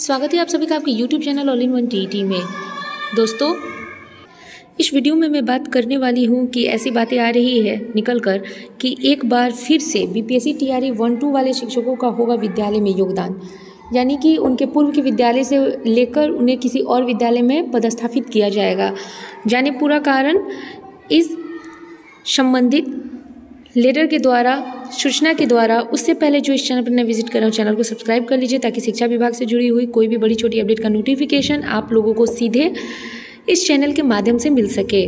स्वागत है आप सभी का आपके YouTube channel all in one TT में। दोस्तों, इस वीडियो में मैं बात करने वाली हूं कि ऐसी बातें आ रही है निकल कर कि एक बार फिर से बीपीएससी टीआरई 1-2 वाले शिक्षकों का होगा विद्यालय में योगदान, यानी कि उनके पूर्व के विद्यालय से लेकर उन्हें किसी और विद्यालय में पदस्थापित किया जाएगा। जाने पूरा कारण इस संबंधित लेटर के द्वारा, सूचना के द्वारा। उससे पहले जो इस चैनल पर नए विजिट कर रहे हो, चैनल को सब्सक्राइब कर लीजिए ताकि शिक्षा विभाग से जुड़ी हुई कोई भी बड़ी छोटी अपडेट का नोटिफिकेशन आप लोगों को सीधे इस चैनल के माध्यम से मिल सके।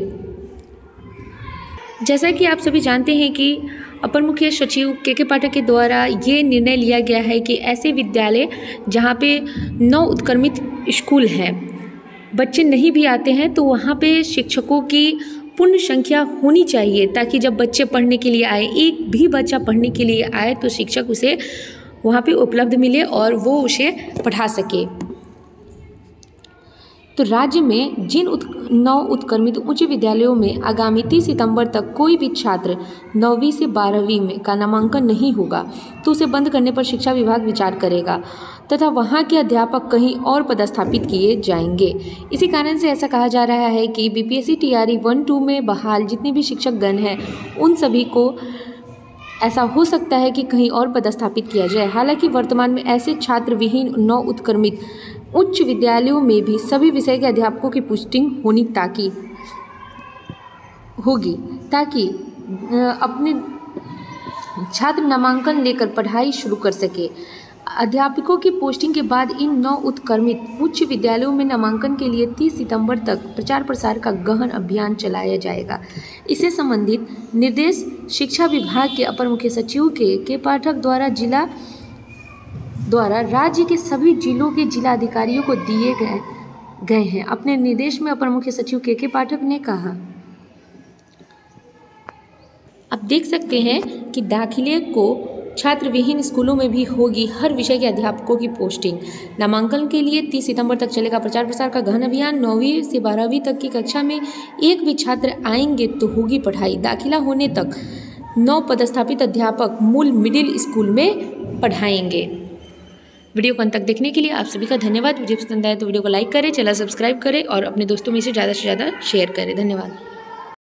जैसा कि आप सभी जानते हैं कि अपर मुख्य सचिव के पाठक के द्वारा ये निर्णय लिया गया है कि ऐसे विद्यालय जहाँ पे 9 उत्क्रमित स्कूल हैं, बच्चे नहीं भी आते हैं, तो वहाँ पे शिक्षकों की पूर्ण संख्या होनी चाहिए ताकि जब बच्चे पढ़ने के लिए आए, एक भी बच्चा पढ़ने के लिए आए तो शिक्षक उसे वहाँ पे उपलब्ध मिले और वो उसे पढ़ा सके। तो राज्य में जिन 9 उत्क्रमित उच्च विद्यालयों में आगामी 30 सितंबर तक कोई भी छात्र 9वीं से 12वीं में का नामांकन नहीं होगा तो उसे बंद करने पर शिक्षा विभाग विचार करेगा तथा वहां के अध्यापक कहीं और पदस्थापित किए जाएंगे। इसी कारण से ऐसा कहा जा रहा है कि बीपीएससी टीआरई 1-2 में बहाल जितने भी शिक्षक गण हैं उन सभी को ऐसा हो सकता है कि कहीं और पदस्थापित किया जाए। हालांकि वर्तमान में ऐसे छात्र विहीन 9 उत्क्रमित उच्च विद्यालयों में भी सभी विषय के अध्यापकों की पोस्टिंग होगी ताकि अपने छात्र नामांकन लेकर पढ़ाई शुरू कर सके। अध्यापकों की पोस्टिंग के बाद इन 9 उत्क्रमित उच्च विद्यालयों में नामांकन के लिए 30 सितंबर तक प्रचार प्रसार का गहन अभियान चलाया जाएगा। इससे संबंधित निर्देश शिक्षा विभाग के अपर मुख्य सचिव के पाठक द्वारा राज्य के सभी जिलों के जिलाधिकारियों को दिए गए हैं। अपने निर्देश में अपर मुख्य सचिव के पाठक ने कहा, आप देख सकते हैं कि दाखिले को छात्र विहीन स्कूलों में भी होगी हर विषय के अध्यापकों की पोस्टिंग। नामांकन के लिए 30 सितंबर तक चलेगा प्रचार प्रसार का गहन अभियान। 9वीं से 12वीं तक की कक्षा में एक भी छात्र आएंगे तो होगी पढ़ाई। दाखिला होने तक 9 पदस्थापित अध्यापक मूल मिडिल स्कूल में पढ़ाएंगे। वीडियो को अंत तक देखने के लिए आप सभी का धन्यवाद। वीडियो पसंद आए तो वीडियो को लाइक करें, चैनल सब्सक्राइब करें और अपने दोस्तों में से ज़्यादा शेयर करें। धन्यवाद।